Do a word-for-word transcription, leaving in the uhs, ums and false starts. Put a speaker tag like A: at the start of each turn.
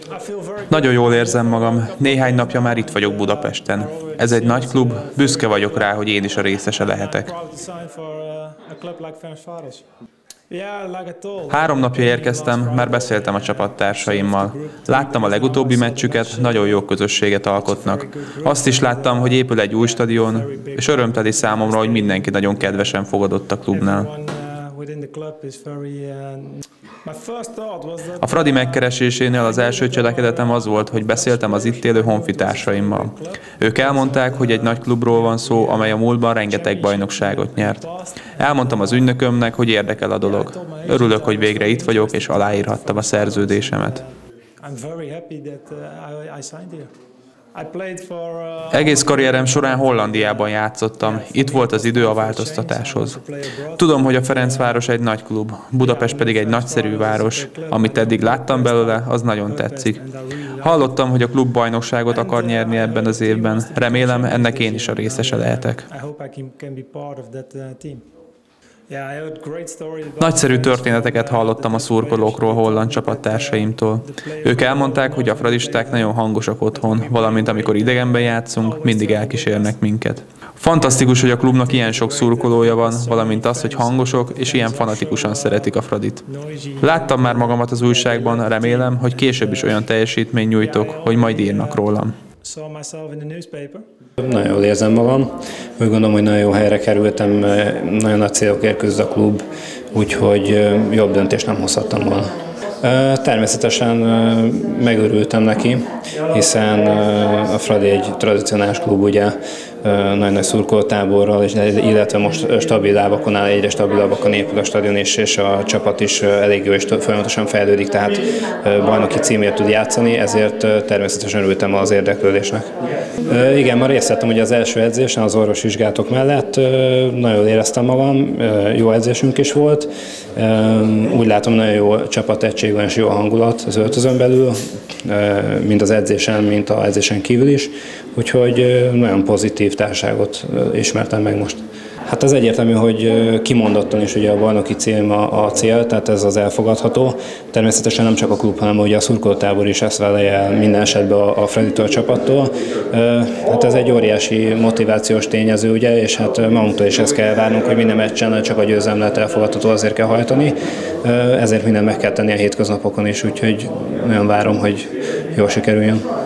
A: Nagyon jól érzem magam, néhány napja már itt vagyok Budapesten. Ez egy nagy klub, büszke vagyok rá, hogy én is a részese lehetek. Három napja érkeztem, már beszéltem a csapattársaimmal. Láttam a legutóbbi meccsüket, nagyon jó közösséget alkotnak. Azt is láttam, hogy épül egy új stadion, és örömteli számomra, hogy mindenki nagyon kedvesen fogadott a klubnál. A Fradi megkeresésénél az első cselekedetem az volt, hogy beszéltem az itt élő honfitársaimmal. Ők elmondták, hogy egy nagy klubról van szó, amely a múltban rengeteg bajnokságot nyert. Elmondtam az ügynökömnek, hogy érdekel a dolog. Örülök, hogy végre itt vagyok, és aláírhattam a szerződésemet. Egész karrierem során Hollandiában játszottam, itt volt az idő a változtatáshoz. Tudom, hogy a Ferencváros egy nagy klub, Budapest pedig egy nagyszerű város. Amit eddig láttam belőle, az nagyon tetszik. Hallottam, hogy a klub bajnokságot akar nyerni ebben az évben. Remélem, ennek én is a részese lehetek. Nagyszerű történeteket hallottam a szurkolókról holland csapattársaimtól. Ők elmondták, hogy a fradisták nagyon hangosak otthon, valamint amikor idegenben játszunk, mindig elkísérnek minket. Fantasztikus, hogy a klubnak ilyen sok szurkolója van, valamint az, hogy hangosok és ilyen fanatikusan szeretik a Fradit. Láttam már magamat az újságban, remélem, hogy később is olyan teljesítményt nyújtok, hogy majd írnak rólam.
B: Nagyon jól érzem magam, úgy gondolom, hogy nagyon jó helyre kerültem, nagyon nagy célokért küzd a klub, úgyhogy jobb döntést nem hozhattam volna. Természetesen megörültem neki, hiszen a Fradi egy tradicionális klub, ugye, nagy-nagy szurkolótáborral, illetve most stabil lábakon áll, egyre stabilabbakon épül a stadion is, és a csapat is elég jó és folyamatosan fejlődik, tehát bajnoki címért tud játszani, ezért természetesen örültem az érdeklődésnek. Igen, már részt vettem ugye az első edzésen, az orvosvizsgálatok mellett, nagyon éreztem magam, jó edzésünk is volt, úgy látom, nagyon jó csapategység van és jó hangulat az öltözön belül, mind az edzésen, mint az edzésen kívül is, úgyhogy nagyon pozitív társaságot ismertem meg most. Hát az egyértelmű, hogy kimondottan is ugye a bajnoki cím a, a cél, tehát ez az elfogadható. Természetesen nem csak a klub, hanem ugye a szurkolótábor is ezt vállalja el minden esetben a, a Fraditól, a csapattól. Hát ez egy óriási motivációs tényező, ugye, és hát magunktól is ezt kell várnunk, hogy minden meccsen csak a győzelem lehet elfogadható, azért kell hajtani. Ezért mindent meg kell tenni a hétköznapokon is, úgyhogy nagyon várom, hogy jól sikerüljön.